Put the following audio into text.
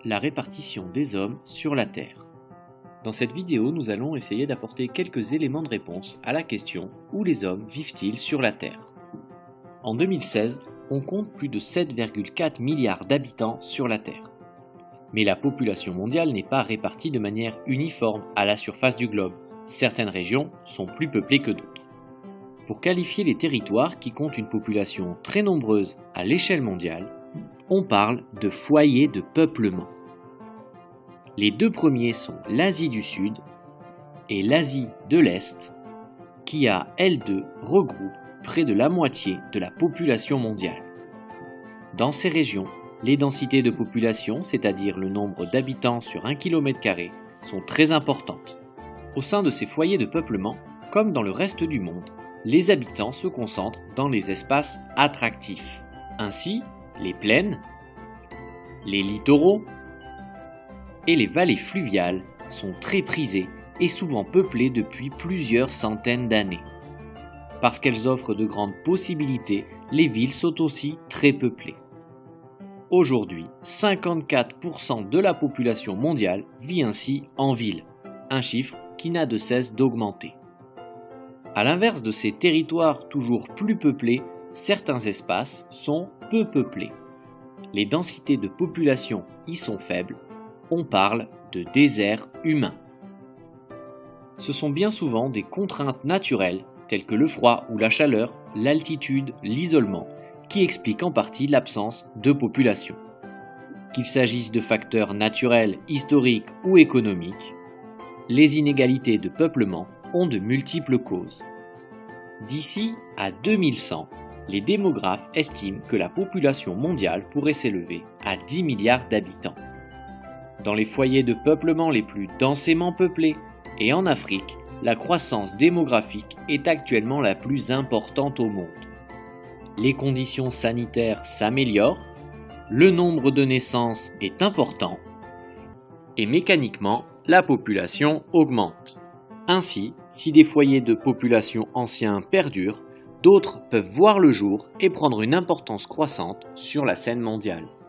la répartition des hommes sur la Terre. Dans cette vidéo, nous allons essayer d'apporter quelques éléments de réponse à la question « Où les hommes vivent-ils sur la Terre ?» En 2016, on compte plus de 7,4 milliards d'habitants sur la Terre. Mais la population mondiale n'est pas répartie de manière uniforme à la surface du globe. Certaines régions sont plus peuplées que d'autres. Pour qualifier les territoires qui comptent une population très nombreuse à l'échelle mondiale, on parle de foyers de peuplement. Les deux premiers sont l'Asie du Sud et l'Asie de l'Est, qui à elles deux regroupent près de la moitié de la population mondiale. Dans ces régions, les densités de population, c'est-à-dire le nombre d'habitants sur 1 km², sont très importantes. Au sein de ces foyers de peuplement, comme dans le reste du monde, les habitants se concentrent dans les espaces attractifs. Ainsi, les plaines, les littoraux et les vallées fluviales sont très prisées et souvent peuplées depuis plusieurs centaines d'années. Parce qu'elles offrent de grandes possibilités, les villes sont aussi très peuplées. Aujourd'hui, 54% de la population mondiale vit ainsi en ville, un chiffre qui n'a de cesse d'augmenter. À l'inverse de ces territoires toujours plus peuplés, certains espaces sont peu peuplés. Les densités de population y sont faibles, on parle de désert humain. Ce sont bien souvent des contraintes naturelles telles que le froid ou la chaleur, l'altitude, l'isolement, qui expliquent en partie l'absence de population. Qu'il s'agisse de facteurs naturels, historiques ou économiques, les inégalités de peuplement ont de multiples causes. D'ici à 2100, les démographes estiment que la population mondiale pourrait s'élever à 10 milliards d'habitants. Dans les foyers de peuplement les plus densément peuplés et en Afrique, la croissance démographique est actuellement la plus importante au monde. Les conditions sanitaires s'améliorent, le nombre de naissances est important et mécaniquement, la population augmente. Ainsi, si des foyers de population anciens perdurent, d'autres peuvent voir le jour et prendre une importance croissante sur la scène mondiale.